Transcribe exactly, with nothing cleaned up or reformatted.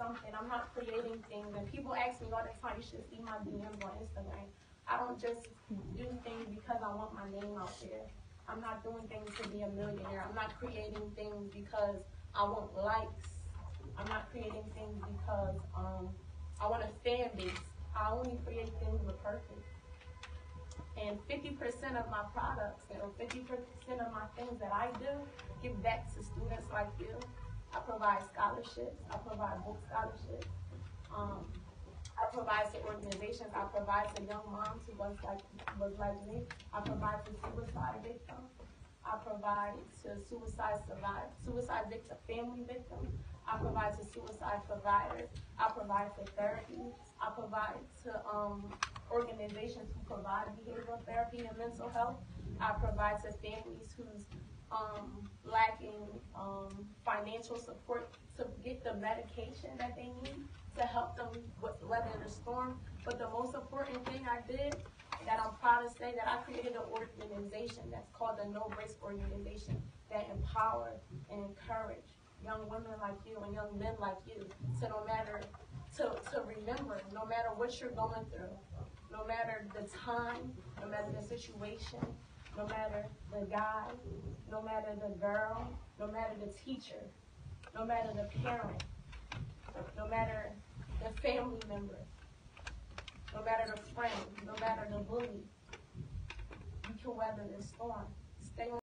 something. I'm not creating things. And people ask me all the time, you should see my D Ms on Instagram. I don't just do things because I want my name out there. I'm not doing things to be a millionaire. I'm not creating things because I want likes. I'm not creating things because um, I want a fan base. I only create things with purpose. And fifty percent of my products, or fifty percent of my things that I do, give back to students like you. I provide scholarships. I provide book scholarships. Um, I provide to organizations. I provide to young moms who was like was like me. I provide to suicide victims. I provide to suicide survivors, suicide victim family victims. I provide to suicide providers. I provide to therapy. I provide to um, organizations who provide behavioral therapy and mental health. I provide to families who's um, lacking um, financial support to get the medication that they need to help them weather the storm. But the most important thing I did, that I'm proud to say, that I created an organization that's called the No Risk Organization that empowers and encourages young women like you and young men like you to no matter, to, to remember, no matter what you're going through, no matter the time, no matter the situation, no matter the guy, no matter the girl, no matter the teacher, no matter the parent, no matter the family member, no matter the friend, no matter the bully, you can weather this storm. Stay on